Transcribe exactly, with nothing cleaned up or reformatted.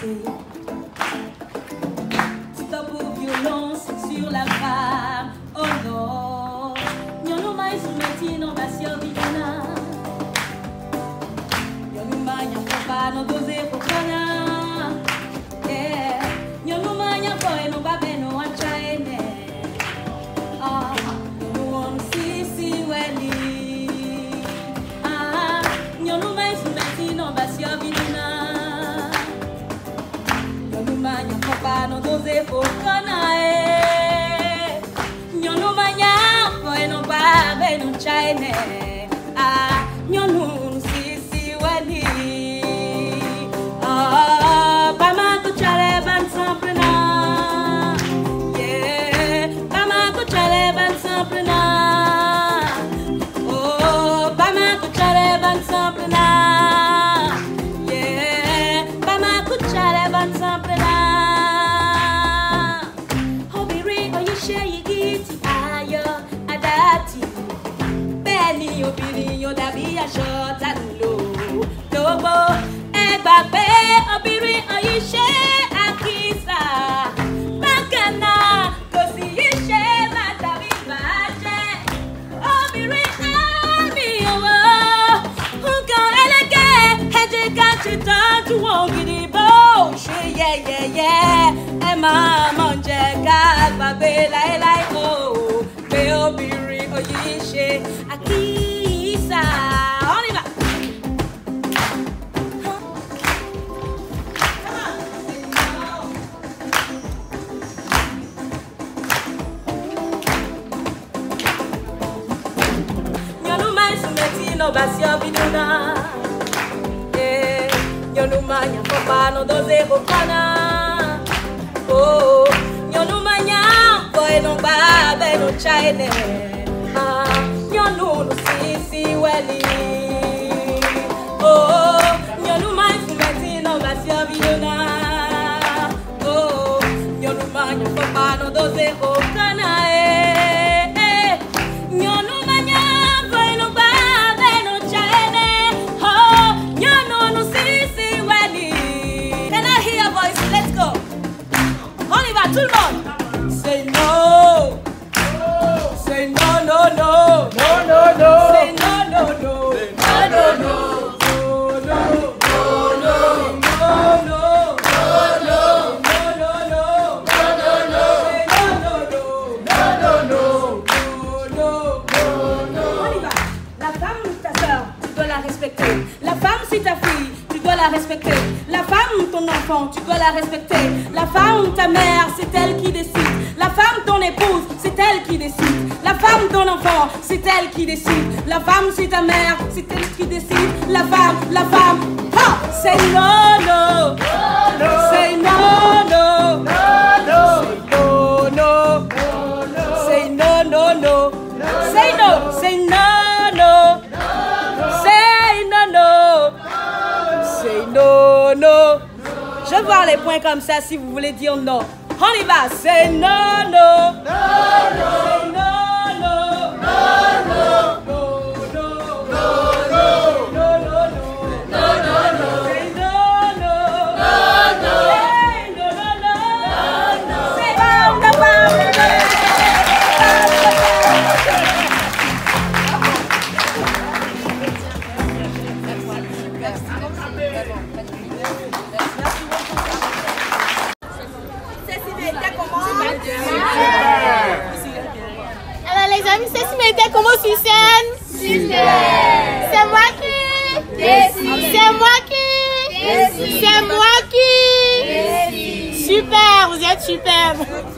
danser. Stop aux violences sur la femme. Oh non, nous nous maillons sous métier, non, pas sur Vidana. Nous nous maillons pas, non, doser pour Kana. Yeah, nous nous maillons pas, et non, pas, ben, non, à China. Ah, nous nous on si, si, welly. Ah, nous nous maillons sous métier, non, pas sur Vidana. Nous nous maillons pas, non, doser pour Kana. China, ah, nyonu si si wali, ah, pama ko chale ban sample na, yeah, pama ko chale ban sample na, oh, pama ko chale ban sample na, yeah, pama ko chale ban sample na, hobiri o yishe yigiti ayo adati. Ni obìnrin yóò dàbí aṣọ tánúlò lówó ẹgbà pé obìnrin ọyí ṣe àkísà bákan náà kò sì yí ṣe má dàbí bàjẹ́ obìnrin àmì owó nǹkan ẹlẹ́gẹ́ ẹ jẹ́ ká ṣe tọ́jú wọn gidi bó ṣe yẹ́yẹ́yẹ́ ẹ máa mọ̀ jẹ́ ká gbàgbé láéláé o pé obìnrin ọyí ṣe àkísà. On y va. Nyonu mai sumeti no basio biduna. Eh, nyonu mai nyakopa no doze kokana. Oh, nyonu mai nyako eno babe no chaine. Ah, nyonu no si si weli. Oh, nyonu mai sumeti no basio biduna. Oh, nyonu mai nyakopa no doze kokana. Eh, eh, nyonu mai nyako eno babe no chaine. Oh, nyonu no si si weli. Can I hear your voice? Let's go. On y va, tout le monde. Say no. Say no, no, no. No, no, no. Say no, no, no. No, no, no. No, no. No, no. No, no. No, no, no. Say no, no, no. No, no, no. No, no. On y va. La femme, ta soeur, tu dois la respecter. La femme, c'est ta fille, tu dois la respecter. La femme, ton enfant, tu dois la respecter. La femme, ta mère, c'est elle qui décide. La femme, ton épouse, c'est elle qui décide. La femme, ton enfant, c'est elle qui décide. La femme, c'est ta mère, c'est elle qui décide. La femme, la femme, ha! Say no, no. Say no, no. No, no. Say no, no, no. Say no, say no, no. Say no, no. Say no, no. Je veux voir les points comme ça si vous voulez dire non. On y va. Say no, no. Say no, no. Alors les amis, c'est Simette, comment sur scène? Super. C'est moi qui décide. C'est moi qui décide. C'est moi qui décide. Super, vous êtes super.